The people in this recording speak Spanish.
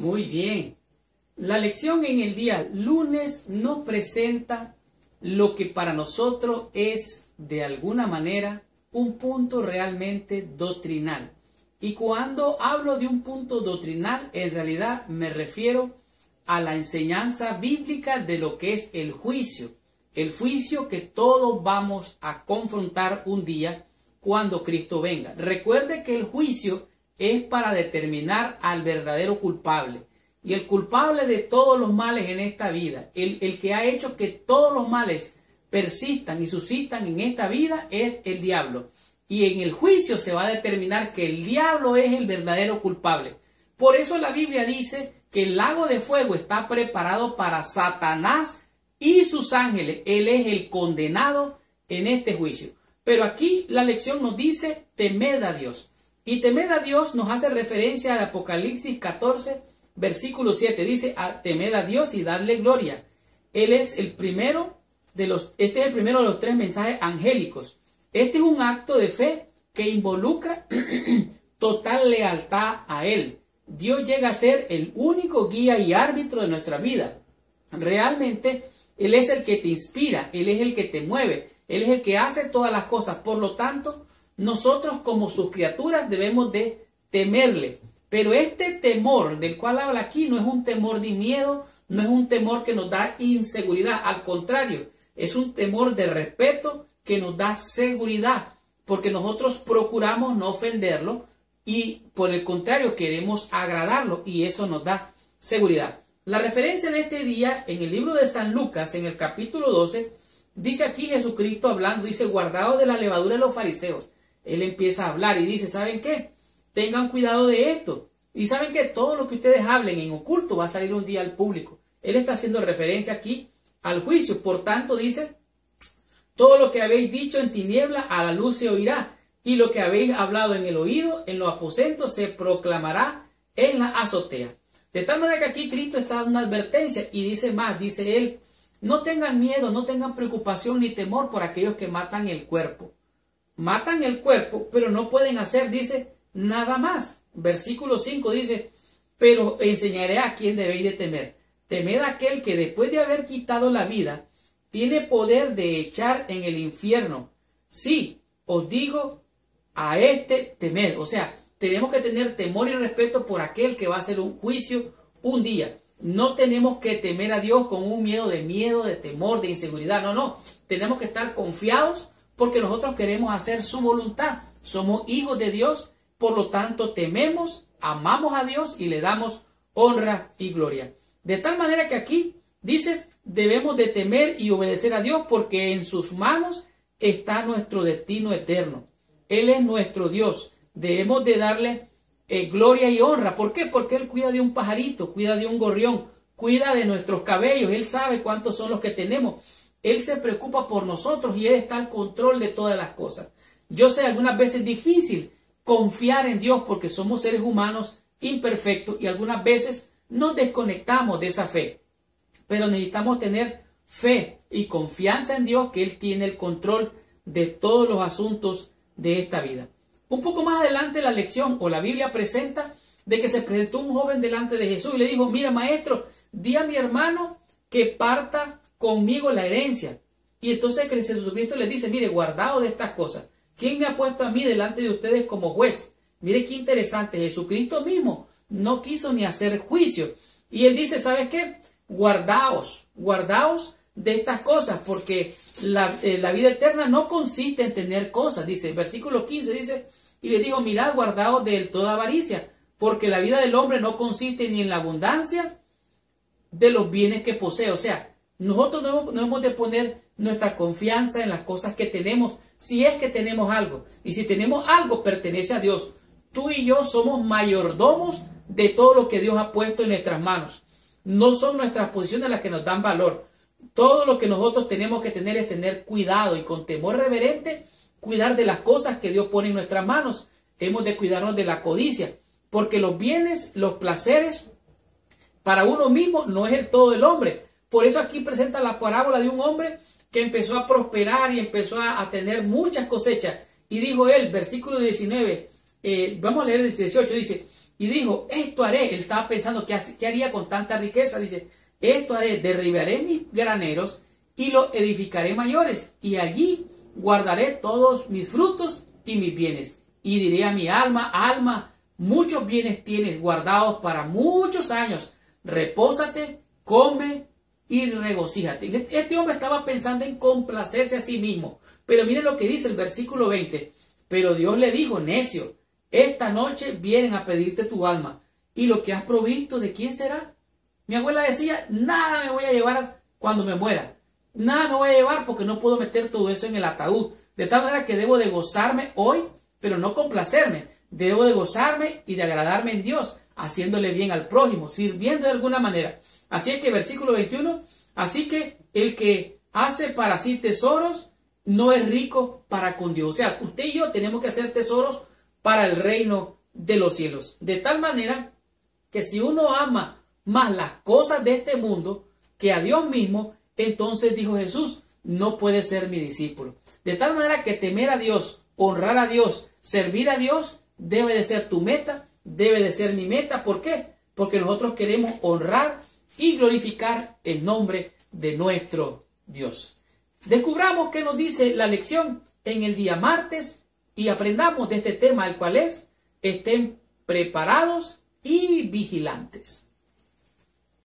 Muy bien. La lección en el día lunes nos presenta lo que para nosotros es de alguna manera un punto realmente doctrinal. Y cuando hablo de un punto doctrinal, en realidad me refiero a la enseñanza bíblica de lo que es el juicio que todos vamos a confrontar un día cuando Cristo venga. Recuerde que el juicio es para determinar al verdadero culpable. Y el culpable de todos los males en esta vida, el que ha hecho que todos los males persistan y suscitan en esta vida, es el diablo. Y en el juicio se va a determinar que el diablo es el verdadero culpable. Por eso la Biblia dice que el lago de fuego está preparado para Satanás y sus ángeles. Él es el condenado en este juicio. Pero aquí la lección nos dice, temed a Dios. Y temed a Dios nos hace referencia al Apocalipsis 14, versículo 7. Dice, temed a Dios y dadle gloria. Él es el primero de los tres mensajes angélicos. Este es un acto de fe que involucra total lealtad a Él. Dios llega a ser el único guía y árbitro de nuestra vida. Realmente, Él es el que te inspira, Él es el que te mueve, Él es el que hace todas las cosas. Por lo tanto, nosotros como sus criaturas debemos de temerle. Pero este temor del cual habla aquí no es un temor de miedo, no es un temor que nos da inseguridad. Al contrario, es un temor de respeto que nos da seguridad, porque nosotros procuramos no ofenderlo y por el contrario queremos agradarlo y eso nos da seguridad. La referencia de este día en el libro de San Lucas, en el capítulo 12, dice aquí Jesucristo hablando, dice, guardaos de la levadura de los fariseos. Él empieza a hablar y dice, ¿saben qué? Tengan cuidado de esto. Y saben que todo lo que ustedes hablen en oculto va a salir un día al público. Él está haciendo referencia aquí al juicio. Por tanto, dice, todo lo que habéis dicho en tiniebla a la luz se oirá. Y lo que habéis hablado en el oído, en los aposentos, se proclamará en la azotea. De tal manera que aquí Cristo está dando una advertencia y dice más, dice él, no tengan miedo, no tengan preocupación ni temor por aquellos que matan el cuerpo. Matan el cuerpo, pero no pueden hacer, dice, nada más. Versículo 5 dice, pero enseñaré a quién debéis de temer. Temed a aquel que después de haber quitado la vida, tiene poder de echar en el infierno. Sí, os digo, a este temed. O sea, tenemos que tener temor y respeto por aquel que va a hacer un juicio un día. No tenemos que temer a Dios con un miedo, de temor, de inseguridad. No. Tenemos que estar confiados porque nosotros queremos hacer su voluntad. Somos hijos de Dios, por lo tanto tememos, amamos a Dios y le damos honra y gloria. De tal manera que aquí dice, debemos de temer y obedecer a Dios porque en sus manos está nuestro destino eterno. Él es nuestro Dios. Debemos de darle gloria y honra. ¿Por qué? Porque Él cuida de un pajarito, cuida de un gorrión, cuida de nuestros cabellos. Él sabe cuántos son los que tenemos. Él se preocupa por nosotros y Él está al control de todas las cosas. Yo sé, algunas veces es difícil confiar en Dios porque somos seres humanos imperfectos y algunas veces nos desconectamos de esa fe. Pero necesitamos tener fe y confianza en Dios que Él tiene el control de todos los asuntos de esta vida. Un poco más adelante la lección o la Biblia presenta de que se presentó un joven delante de Jesús y le dijo, mira maestro, di a mi hermano que parta conmigo la herencia. Y entonces Jesucristo le dice, mire, guardaos de estas cosas. ¿Quién me ha puesto a mí delante de ustedes como juez? Mire qué interesante, Jesucristo mismo no quiso ni hacer juicio. Y Él dice, ¿sabes qué? Guardaos de estas cosas, porque la vida eterna no consiste en tener cosas. Dice, versículo 15 dice, y le dijo, mirad, guardaos de toda avaricia, porque la vida del hombre no consiste ni en la abundancia de los bienes que posee. O sea, nosotros no hemos de poner nuestra confianza en las cosas que tenemos, si es que tenemos algo. Y si tenemos algo, pertenece a Dios. Tú y yo somos mayordomos de todo lo que Dios ha puesto en nuestras manos. No son nuestras posiciones las que nos dan valor. Todo lo que nosotros tenemos que tener es tener cuidado y con temor reverente cuidar de las cosas que Dios pone en nuestras manos. Hemos de cuidarnos de la codicia, porque los bienes, los placeres, para uno mismo no es el todo del hombre. Por eso aquí presenta la parábola de un hombre que empezó a prosperar y empezó a tener muchas cosechas. Y dijo él, versículo 19, vamos a leer el 18, dice, y dijo, esto haré. Él estaba pensando, ¿qué haría con tanta riqueza? Dice, esto haré, derribaré mis graneros y los edificaré mayores, y allí guardaré todos mis frutos y mis bienes. Y diré a mi alma, alma, muchos bienes tienes guardados para muchos años. Repósate, come y regocíjate. Este hombre estaba pensando en complacerse a sí mismo. Pero miren lo que dice el versículo 20. Pero Dios le dijo, necio, esta noche vienen a pedirte tu alma. ¿Y lo que has provisto, de quién será? Mi abuela decía, nada me voy a llevar cuando me muera. Nada me voy a llevar porque no puedo meter todo eso en el ataúd. De tal manera que debo de gozarme hoy, pero no complacerme. Debo de gozarme y de agradarme en Dios, haciéndole bien al prójimo, sirviendo de alguna manera. Así es que versículo 21, así que el que hace para sí tesoros no es rico para con Dios. O sea, usted y yo tenemos que hacer tesoros para el reino de los cielos. De tal manera que si uno ama más las cosas de este mundo que a Dios mismo, entonces dijo Jesús, no puede ser mi discípulo. De tal manera que temer a Dios, honrar a Dios, servir a Dios, debe de ser tu meta, debe de ser mi meta. ¿Por qué? Porque nosotros queremos honrar y glorificar el nombre de nuestro Dios. Descubramos qué nos dice la lección en el día martes y aprendamos de este tema, el cual es, estén preparados y vigilantes.